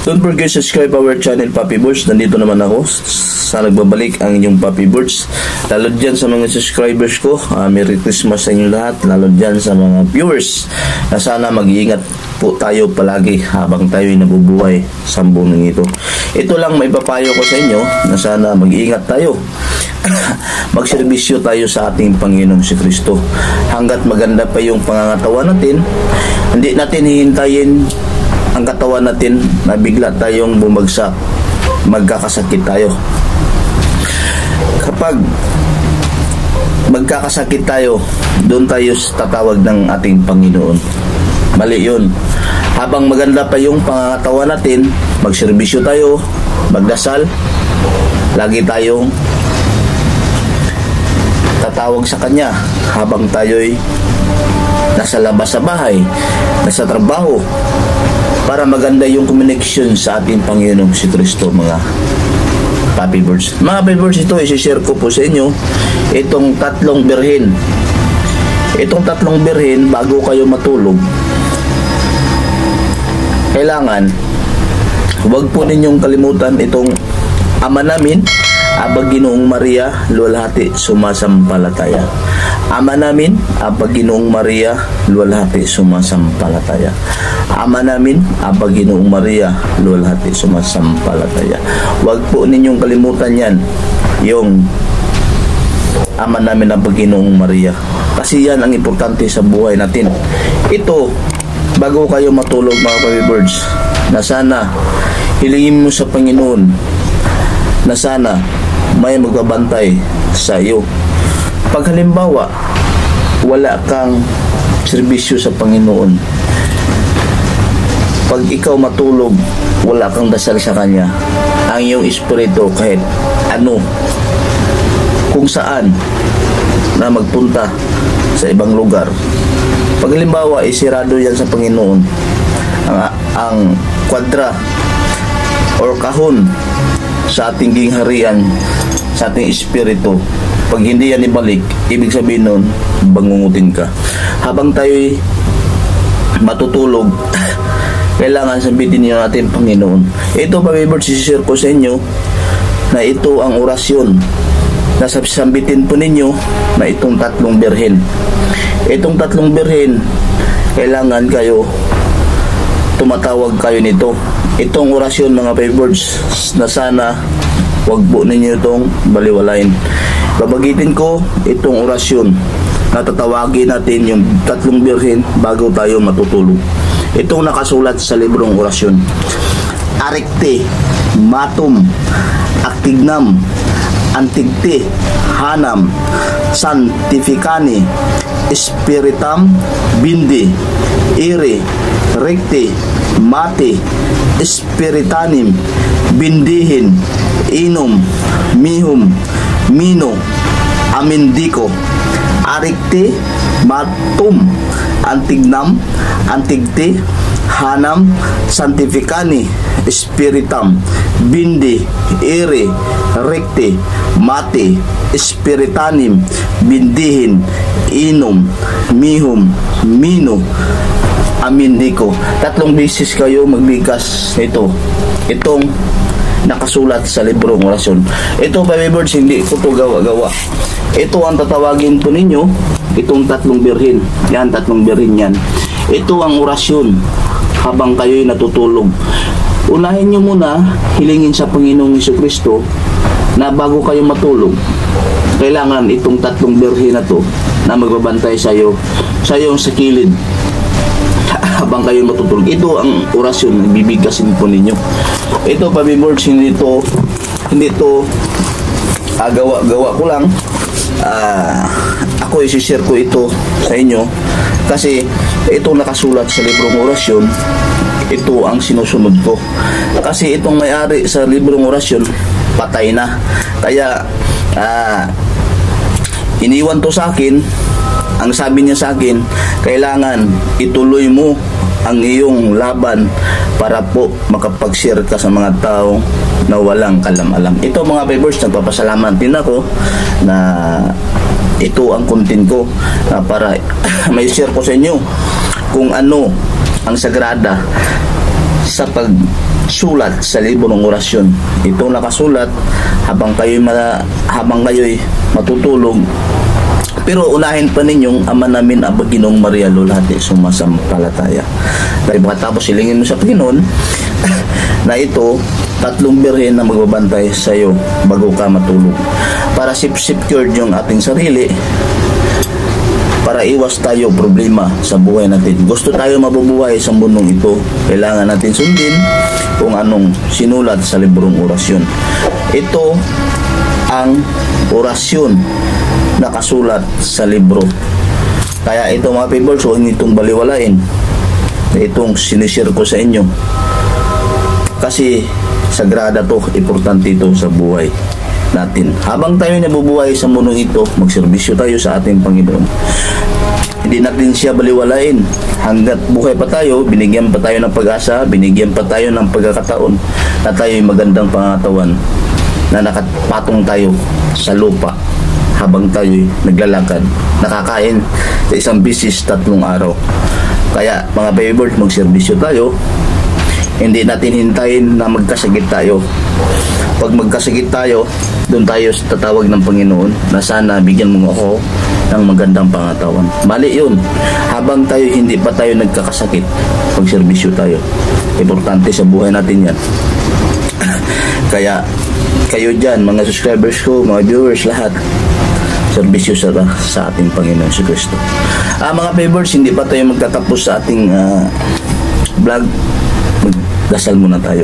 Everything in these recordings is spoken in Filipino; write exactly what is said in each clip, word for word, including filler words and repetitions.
Don't forget to subscribe our channel, Papi Birds. Nandito naman ako sa nagbabalik ang inyong Papi Birds. Lalo dyan sa mga subscribers ko, uh, Merry Christmas sa inyo lahat. Lalo dyan sa mga viewers na sana mag-iingat po tayo palagi habang tayo ay nabubuhay sa buong ito. Ito lang may papayo ko sa inyo na sana mag-iingat tayo. Magserbisyo tayo sa ating Panginoong si Kristo. Hanggat maganda pa yung pangangatawan natin, hindi natin hihintayin ang katawan natin na bigla tayong bumagsak, magkakasakit tayo. Kapag magkakasakit tayo, doon tayo tatawag ng ating Panginoon. Mali yun. Habang maganda pa yung pangangatawan natin, magserbisyo tayo, magdasal, lagi tayong tatawag sa Kanya habang tayo'y nasa labas sa bahay, nasa trabaho, para maganda yung connection sa ating Panginoong si Kristo, mga Papi Birds. Mga Papi Birds, ito isi-share ko po sa inyo itong tatlong birhen. Itong tatlong birhen, bago kayo matulog, kailangan huwag po ninyong kalimutan itong Ama namin, Aba Ginoong Maria, luwalhati sumasampalataya. Ama namin, Aba Ginoong Maria, luwalhati sumasampalataya. Ama namin, Aba Ginoong Maria, luwalhati sumasampalataya. Huwag po ninyong kalimutan yan, yung Ama namin, Aba Ginoong Maria. Kasi yan ang importante sa buhay natin. Ito, bago kayo matulog, mga Papi Birds, na sana hilingin mo sa Panginoon na sana may magbabantay sa iyo. Pag halimbawa wala kang serbisyo sa Panginoon, pag ikaw matulog, wala kang dasal sa Kanya, ang iyong espiritu kahit ano, kung saan na magpunta sa ibang lugar. Pag halimbawa isirado yan sa Panginoon, ang, ang kwadra or kahon sa ating gingharian, sa ating espiritu, pag hindi yan ibalik, ibig sabihin nun, bangungutin ka. Habang tayo'y matutulog, kailangan sabitin niyo natin, Panginoon. Ito, Papi Birds, isi-share ko sa inyo na ito ang orasyon na sabitin po ninyo na itong tatlong birhen. Itong tatlong birhen, kailangan kayo tumatawag kayo nito. Itong orasyon, mga Papi Birds, na sana wag po ninyo itong baliwalain. Babagitin ko itong orasyon na tatawagin natin yung tatlong birhen bago tayo matutulog. Itong nakasulat sa librong orasyon: Aricte, Matum, Actignam, Antigte, Hanam, Santificani, Spiritam, Bindi, Ire, Recte, Mate, Spiritanim, Bindihin, Inom, Mihum, Mino, Amindiko, Aricte, Matum, Antignam, Antigte, Hanam, Santificani, Spiritam, Bindi, Ire, Recte, Mate, Spiritanim, Bindihin, Inom, Mihum, Mino, Amindiko. Tatlong beses kayo magbigkas ito. Itong nakasulat sa librong orasyon. Ito, Papi Birds, hindi ko ito gawa-gawa. Ito ang tatawagin po ninyo, itong tatlong birhen. Yan, tatlong birhen yan. Ito ang orasyon habang kayo'y natutulog. Unahin nyo muna, hilingin sa Panginoong Jesucristo na bago kayo matulog, kailangan itong tatlong birhen na to na magbabantay sa iyo, sa iyong sa kilid habang kayo matutulog. Ito ang orasyon na bibigkasin po ninyo. Ito, Papi Birds, hindi to hindi to ah, gawa-gawa ko lang. Ah, ako isi-share ko ito sa inyo kasi ito nakasulat sa librong orasyon. Ito ang sinusunod ko kasi itong may-ari sa librong orasyon patay na, kaya ah, iniwan to sa akin. Ang sabi niya sa akin, kailangan ituloy mo ang iyong laban para po makapag-share ka sa mga tao na walang kalam-alam. Ito, mga Papi Birds, nagpapasalamat din ako na ito ang content ko uh, para may share ko sa inyo kung ano ang sagrada sa pagsulat sa libro ng orasyon. Ito nakasulat habang kayo'y ma, habang kayo'y matutulog. Pero unahin pa ninyong Ama namin ang Ginong Maria Lulate sumasampalataya. Dahil pagkatapos silingin mo sa Panginoon na ito, tatlong birhen na magbabantay sa iyo bago ka matulog. Para secured yung ating sarili, para iwas tayo problema sa buhay natin. Gusto tayo mabubuhay sa mundong ito, kailangan natin sundin kung anong sinulat sa librong orasyon. Ito ang orasyon nakasulat sa libro. Kaya ito mga people, so huwag itong baliwalain. Itong sinishare ko sa inyo. Kasi sagrada to, importante ito sa buhay natin. Habang tayo nabubuhay sa mundong ito, magserbisyo tayo sa ating Panginoon. Hindi natin siya baliwalain. Hanggat buhay pa tayo, binigyan pa tayo ng pag-asa, binigyan pa tayo ng pagkakataon na tayo'y magandang pangatawan, na nakapatong tayo sa lupa habang tayo'y naglalakad, nakakain sa isang bisis tatlong araw. Kaya mga favors, magserbisyo tayo. Hindi natin hintayin na magkasakit tayo. Pag magkasakit tayo, doon tayo tatawag ng Panginoon na sana bigyan mo ako ng magandang pangatawan. Mali yun. Habang tayo hindi pa tayo nagkakasakit, pagserbisyo tayo. Importante sa buhay natin yan. Kaya kayo dyan, mga subscribers ko, mga viewers, lahat, serbisyo sa, sa ating Panginoon si Kristo. Ah, mga favors, hindi pa tayo magtatapos sa ating uh, vlog. Magdasal muna tayo.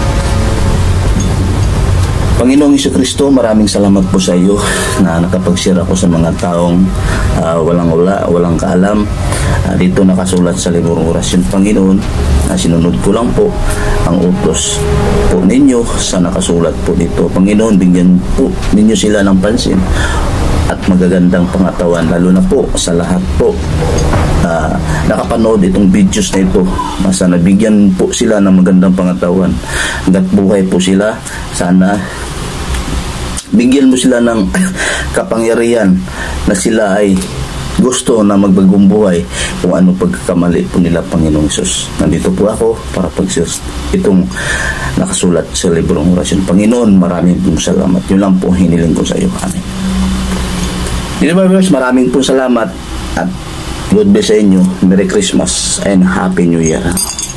Panginoong Jesucristo, maraming salamat po sa iyo na nakapag-share ako sa mga taong uh, walang ula, walang kaalam. Uh, dito nakasulat sa librong orasyon, Panginoon, na uh, sinunod ko lang po ang utos po ninyo sa nakasulat po dito. Panginoon, bigyan po ninyo sila ng pansin at magagandang pangatawan, lalo na po sa lahat po uh, nakapanood itong videos na ito. Sana bigyan po sila ng magandang pangatawan. Hanggat buhay po sila, sana bigyan mo sila ng kapangyarihan na sila ay gusto na magbagong buhay kung ano pagkakamali po nila, Panginoong Hesus. Nandito po ako para pag-share itong nakasulat sa librong orasyon. Panginoon, maraming pong salamat. Yun lang po hiniling ko sa iyo. Amen. Dilibaviewers, maraming pong salamat at God bless sa inyo. Merry Christmas and Happy New Year.